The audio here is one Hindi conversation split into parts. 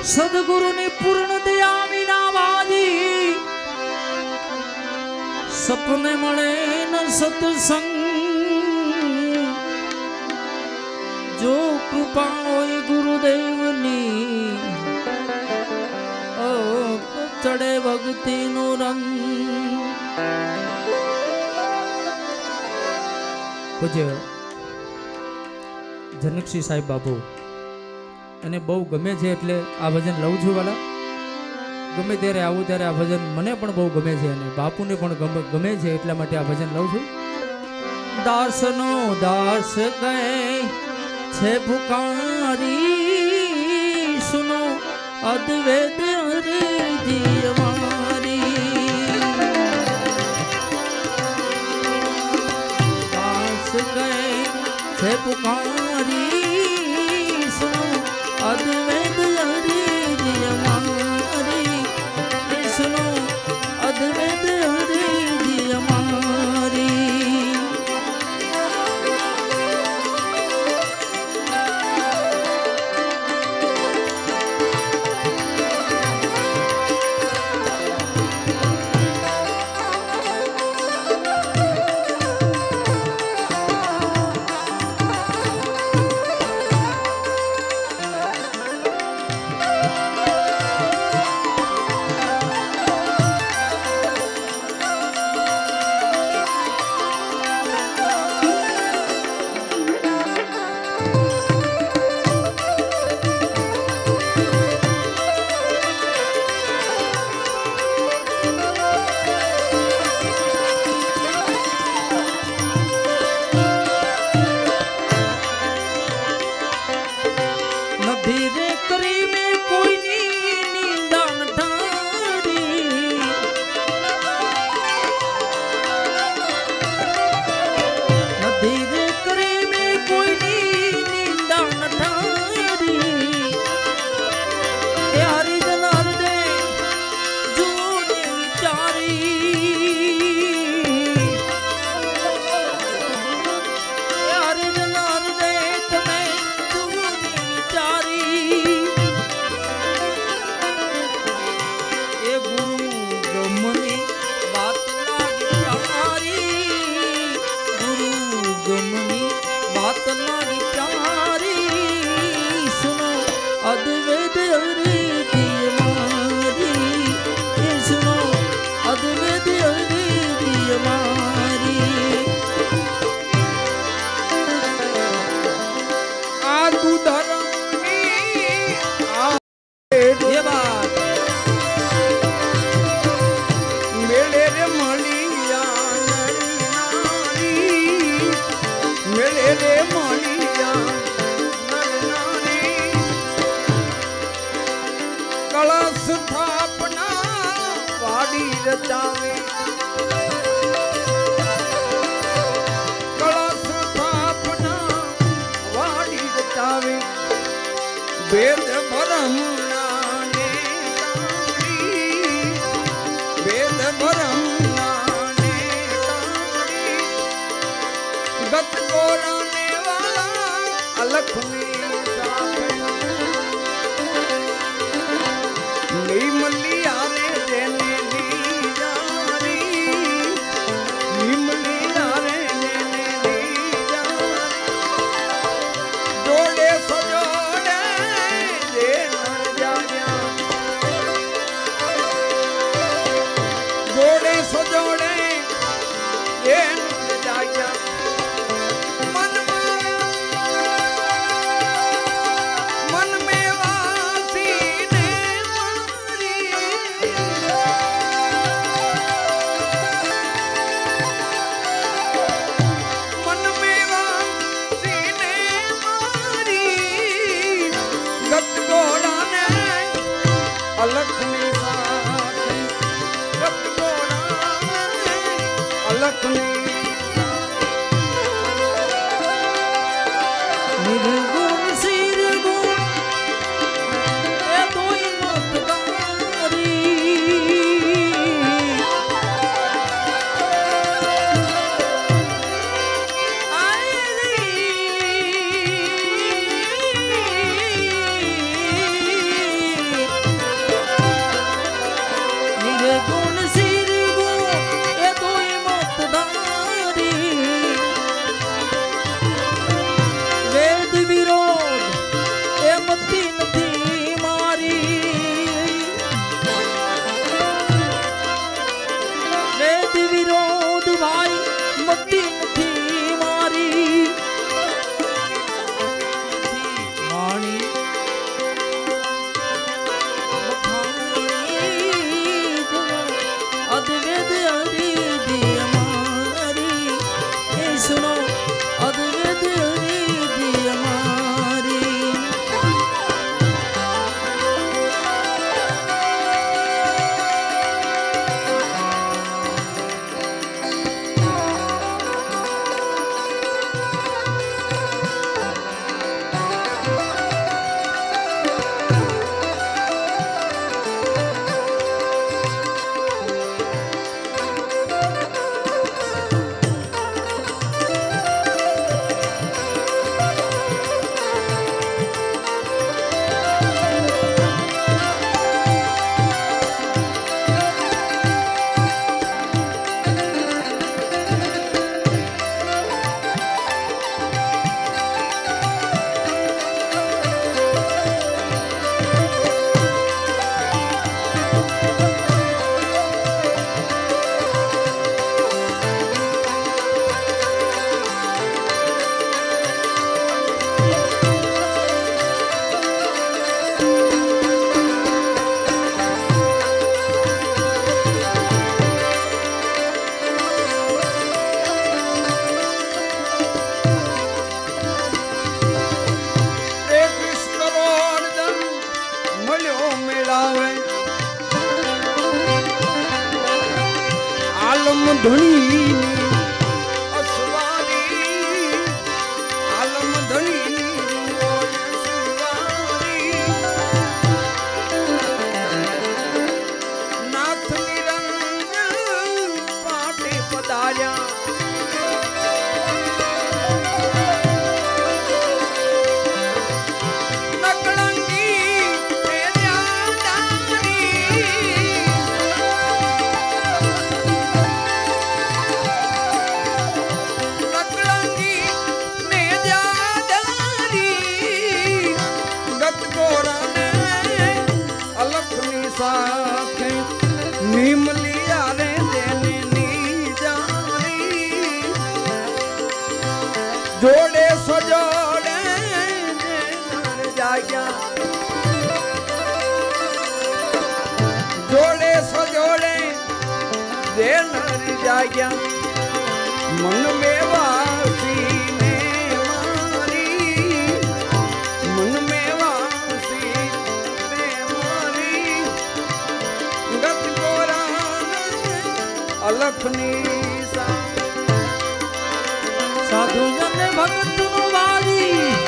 सदगुरु ने पूर्ण दया विना वादी सपने मळे न सत्संग जो कृपा होय गुरुदेवनी तो चढ़े भक्ति नो रंग। पूज्य जनकसिंह साहेब बाबू અને બહુ ગમે છે એટલે આ ભજન લઉં છું વાલા। ગમે ત્યારે આવું ત્યારે આ ભજન મને પણ બહુ ગમે છે અને બાપુને પણ ગમે છે એટલા માટે આ ભજન લઉં છું। દાસનો દાસ કહે છે પુકારી સુનો અદ્વૈત અરજી અમારી। દાસ કહે છે પુકારી સુનો अद्वैत हरि हमारी सुनो अद्वैत हरि हमारी। वेद ब्रह्मणा ने ताड़ी, वेद ब्रह्मणा ने ताड़ी, गत को लाने वाला अलख में साथ नहीं मलिया रे देने दी जारी, नहीं मलिया रे देने दी जारी, जोड़े सजोड़े दे नर जाया, जोड़े सजोड़े दे नर जाया, मन में वासी ने मारी, मन में वासी ने मारी, गत घोड़ा ने अलख में साथ, गत घोड़ा ने अलख में निर्गुण सिरगुण ये दोई मतकारी, आए रे जाग्या जोड़े सो जोड़े जे नर जाग्या मन में वासी ने मारी मन में वासी ने मारी गत गोरान अलखनी सा साधु जन भगत नु वारी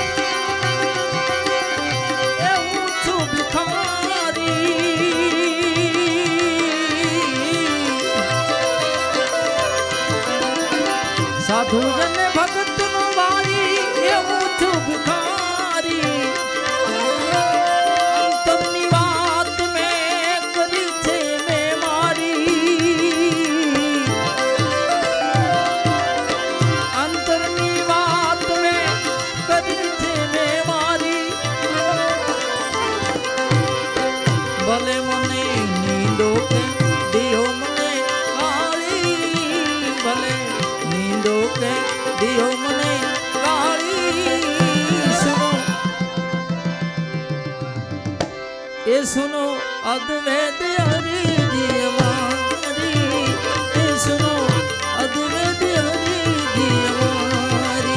ए ऊंचो भिखारी साधु जन भगत नु वारी ए ऊंचो भिखारी अंतरनी बात में करी छे मैं मारी अंतरनी बात में करी छे मैं मारी भले मने नींदो के दियो मने काली भले नींदो के दियो मने काली सुनो ये सुनो अद्वैत हरि जी हमारी ये सुनो अद्वैत हरि जी हमारी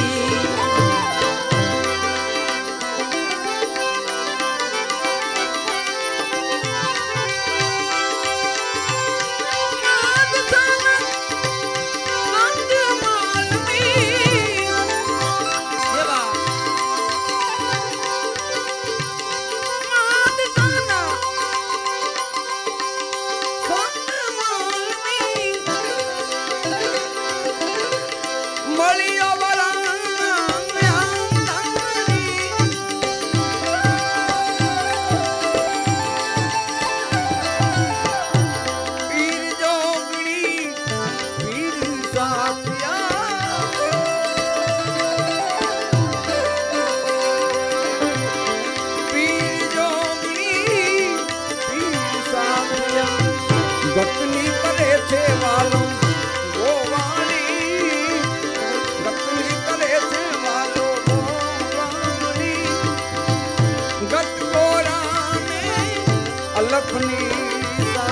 गतनी करे थे वालों वो वाणी गतनी करे थे वालों वो वाणी गत गोरा में अलखनी सा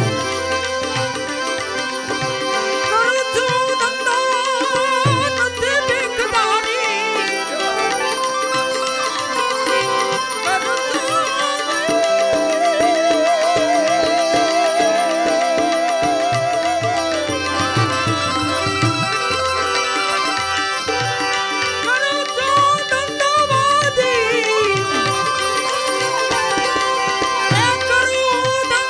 करू छू धंधो नथी भिखदारी करू छू धंधो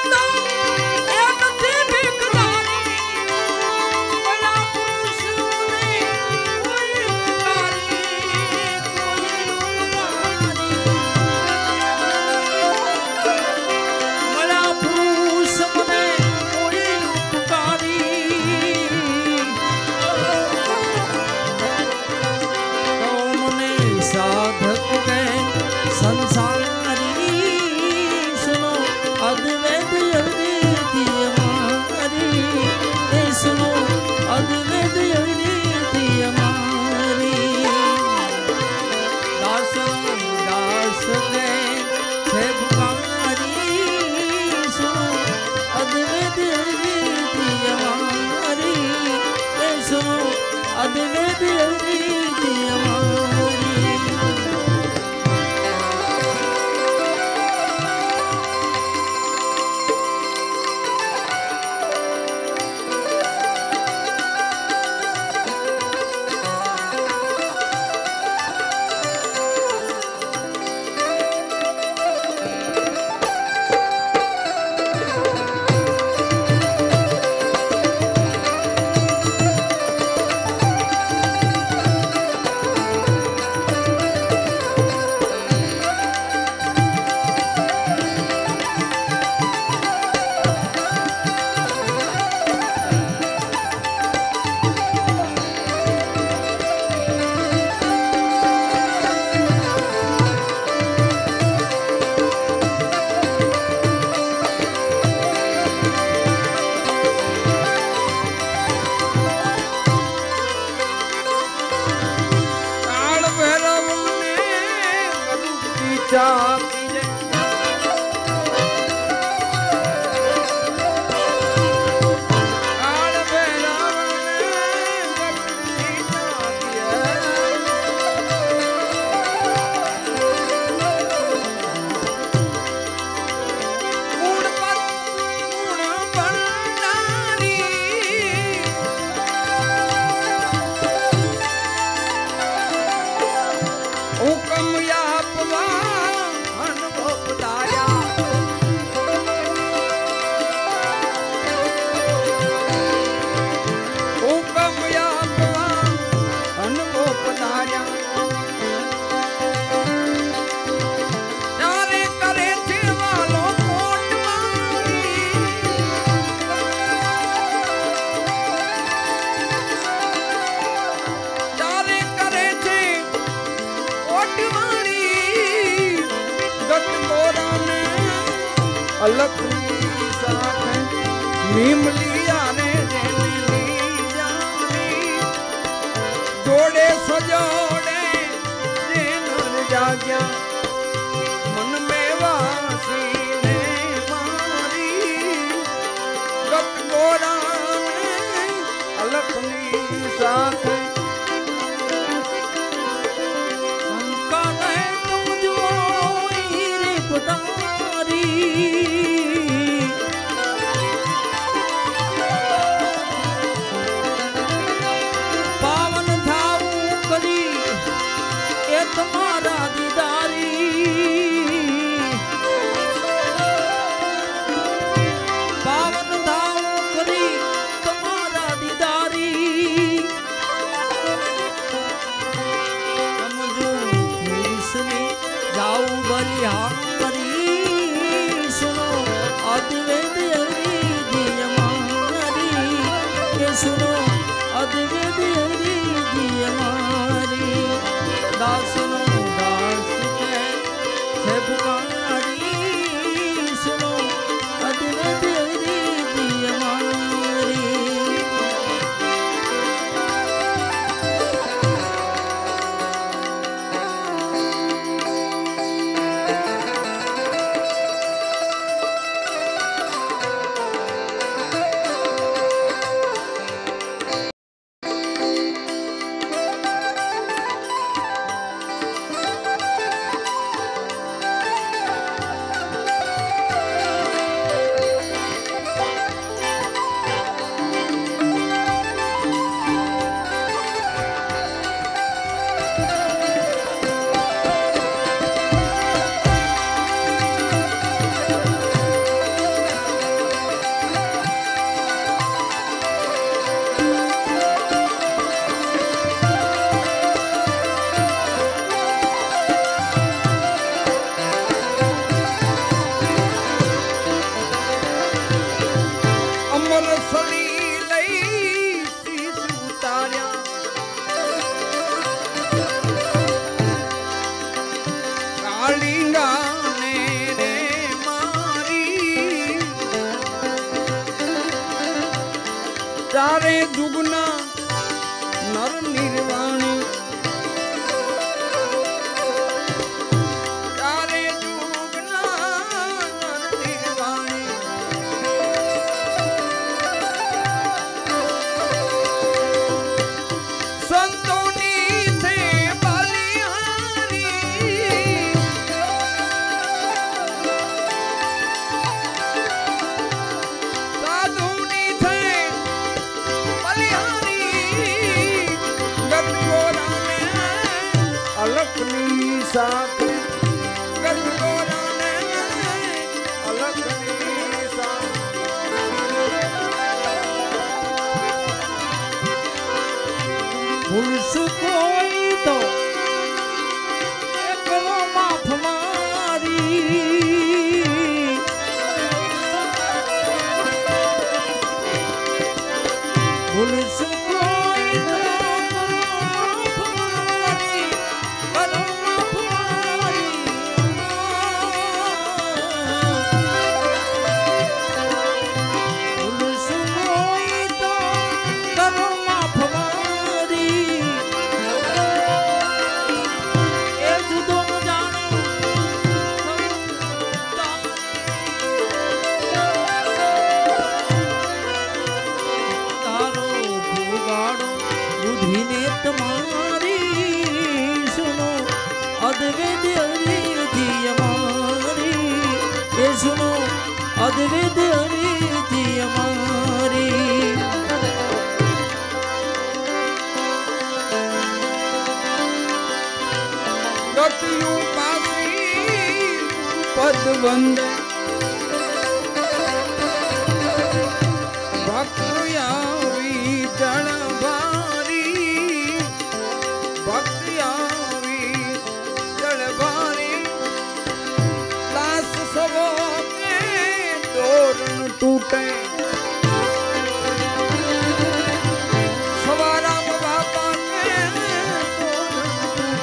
की जय। काल भैरव ने गठरी नाथी है। गुण भंडारी हुक्म यापवा अनुभव दाया। हुक्म यापवा अनुभव दाया। चारे करे थे वालो कोटवानी। चारे करे थे कोटवानी। गट गोरा ने अलखनी साथ नीम लिया ने जेने ली जानी। जोड़े सजोड़े जेन जाग्या मन में वासी ने मारी। गट गोरा ने अलखनी साथ संकाले तुम जो हीरे पुटारी। पावन थाऊ करी ए तुम्हारा दीदारी। पावन थाऊ करी तुम्हारा दीदारी। समझो इसने जाऊ बलिहारी। सुनो अद्वैत हरि दिय मारी। के सुनो अद्वैत हरि दिय मारी। दासनो दास के है पुकारी। सुनो अद्वैत हरि दिय मारी। અદ્વિત હરિજી અમારી ગતિયું પાસી પદવંદ ભક્તિયાવી જળભારી ભક્તિયાવી જળભારી દાસ સવો કે દોરણ તૂટે સવારામ બાપા કે દોરણ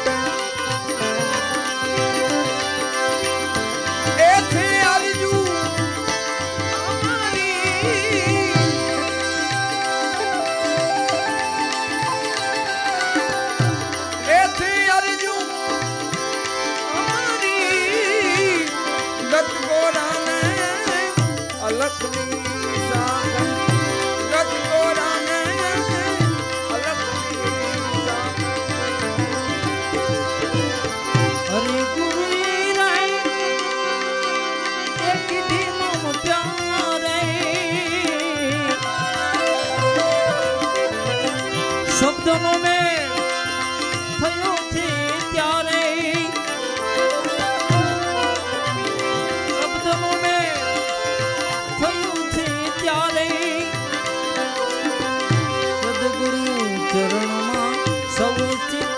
તૂટે એથી આરજુ લખની સાગર ગત ગોરાને લખની સાગર હરે ગુરુ રાય એક દી મમ પ્યારે શબ્દનો મેળ થયો છે ત્યારે શબ્દનો મેળ થયું છે ત્યારે સદગુરુ ચરણમાં સૌ ચિત્ત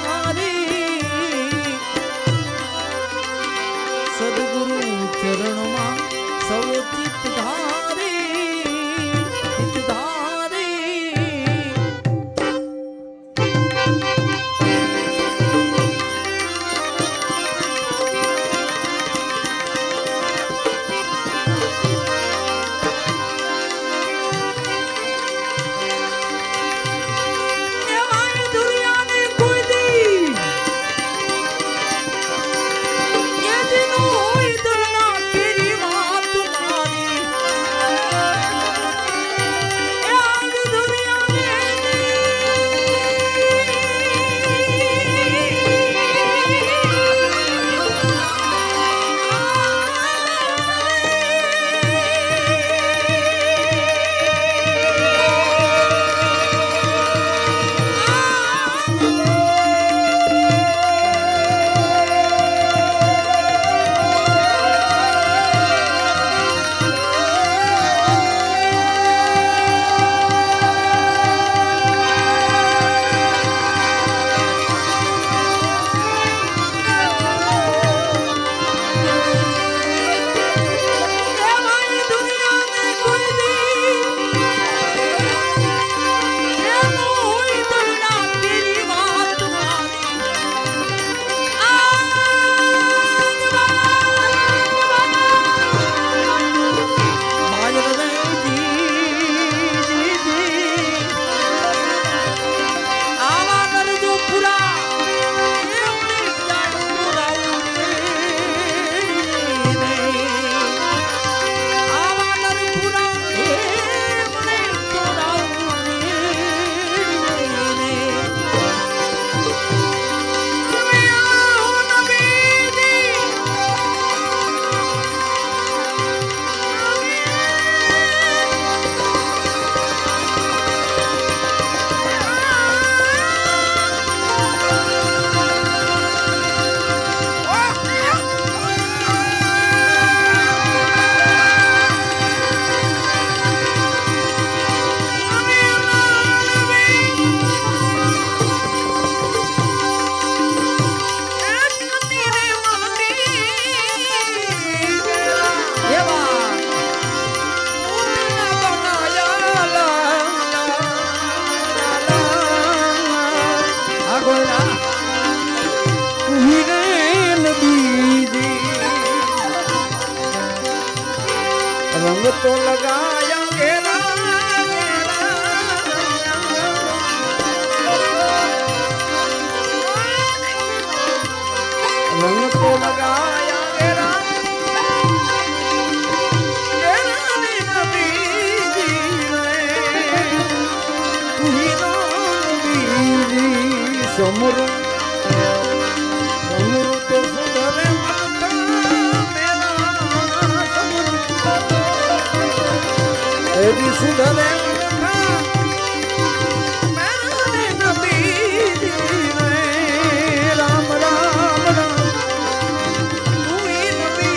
ધારી સદગુરુ ચરણમાં સૌ ચિત્ત ધારી ચિત્ત ધારી રંગ તો લગાયા ઘેરા રંગ તો લગાયા ઘેરા ઘેરાની નદીજી રે તુહી નદીજી સમુર સમુર તો સુધરે મત મેરા સમુર तेरी सुधरे मेरे नबी राम राम राम तू ही नबी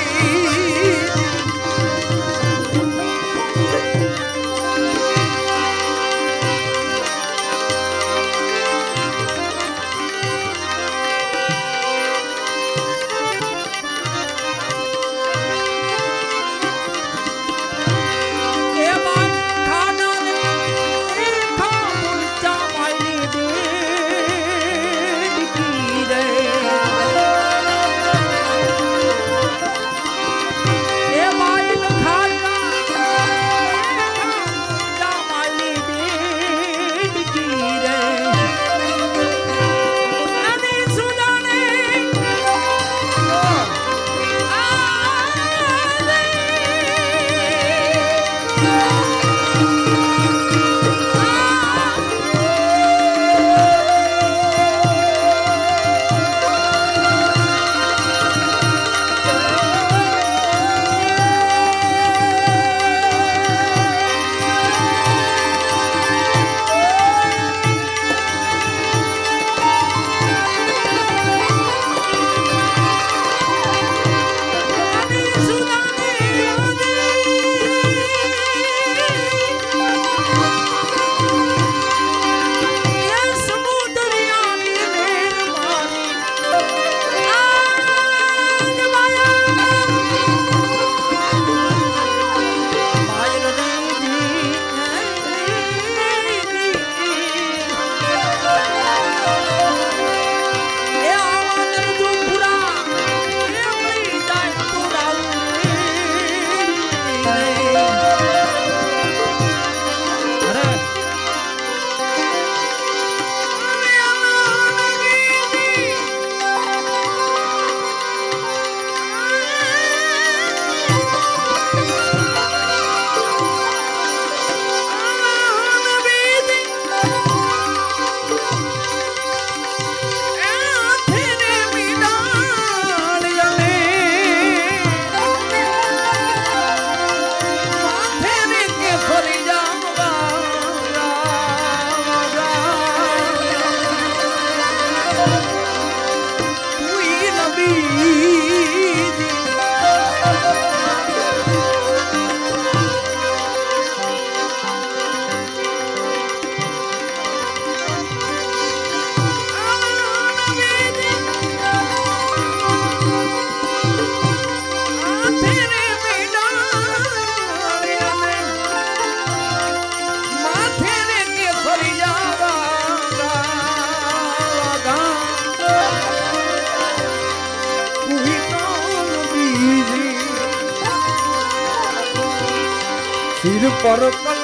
सिर पर कल